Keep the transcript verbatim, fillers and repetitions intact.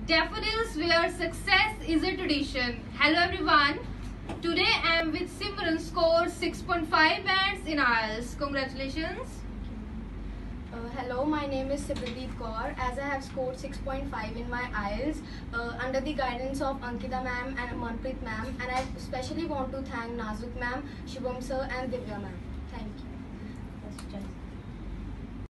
Daffodils where success is a tradition. Hello everyone. Today I am with Simran, scored six point five bands in I E L T S. Congratulations. Uh, hello, my name is Sipradeep Kaur. As I have scored six point five in my I E L T S uh, under the guidance of Ankita ma'am and Manpreet ma'am, and I especially want to thank Nazuk ma'am, Shyam sir and Divya ma'am. Thank you.